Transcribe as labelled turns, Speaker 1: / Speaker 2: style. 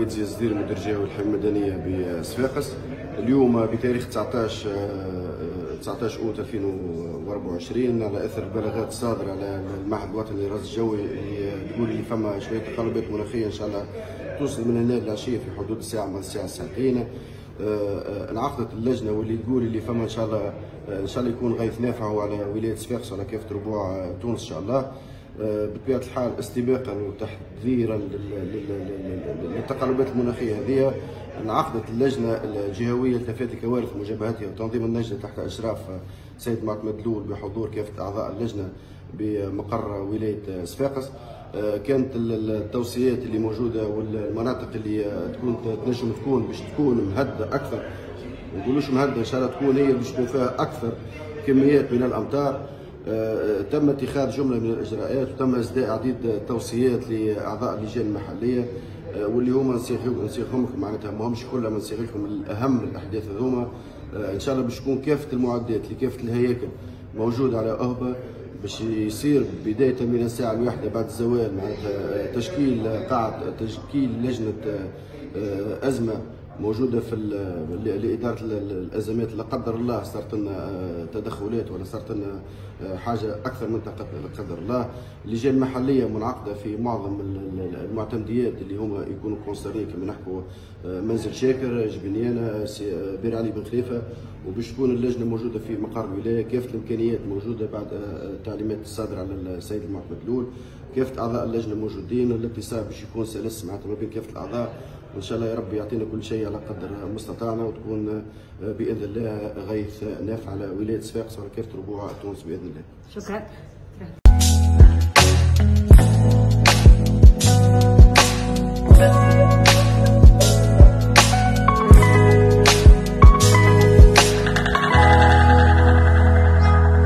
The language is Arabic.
Speaker 1: عميد زياد الزديري مدير الجهوي الحماية المدنية بصفاقس. اليوم بتاريخ 19 أوت 2024 على اثر البلاغات الصادره على المعهد الوطني للرصد الجوي اللي تقول لي فما شويه تقلبات مناخيه ان شاء الله توصل من هنا للعشيه في حدود الساعه من الساعه ساعتين. انعقدت اللجنه واللي تقول لي فما ان شاء الله يكون غيث نافع على ولايه صفاقس وعلى كافه ربوع تونس ان شاء الله. بطبيعه الحال استباقا وتحذيرا للتقلبات المناخيه هذه، انعقدت اللجنه الجهويه لتفادي كوارث ومجابهتها وتنظيم اللجنه تحت اشراف سيد معتمد لول بحضور كافه اعضاء اللجنه بمقر ولايه صفاقس. كانت التوصيات اللي موجوده والمناطق اللي تنجم تكون باش تكون مهدده اكثر، ما نقولوش مهدده ان شاء الله تكون هي باش تكون فيها اكثر كميات من الامطار. تم اتخاذ جمله من الاجراءات وتم اصداء عديد التوصيات لاعضاء اللجان المحليه واللي هما نسيغهم معناتها ماهمش كلهم، نسيغ لكم الاهم الاحداث هذوما. ان شاء الله باش تكون كافه المعدات لكافه الهياكل موجوده على أهبة باش يصير بدايه من الساعه الواحده بعد الزوال معناتها تشكيل لجنه ازمه موجوده في لاداره الازمات. لا قدر الله صارت لنا تدخلات ولا صارت لنا حاجه اكثر من لا قدر الله. اللجان المحليه منعقده في معظم المعتمديات اللي هما يكونوا كونسرني كما نحكوا منزل شاكر، جبنيانه، بير علي بن خليفه، وباش تكون اللجنه موجوده في مقر الولايه. كافه الامكانيات موجوده بعد التعليمات الصادره على السيد المعتمد لول. كافه اعضاء اللجنه موجودين، الاتصال باش يكون سلس معناتها ما بين كافه الاعضاء، وان شاء الله يا رب يعطينا كل شيء على قدر مستطاعنا وتكون باذن الله غيث نافع على ولايه صفاقس وعلى كافه ربوع تونس باذن الله.
Speaker 2: شكرا.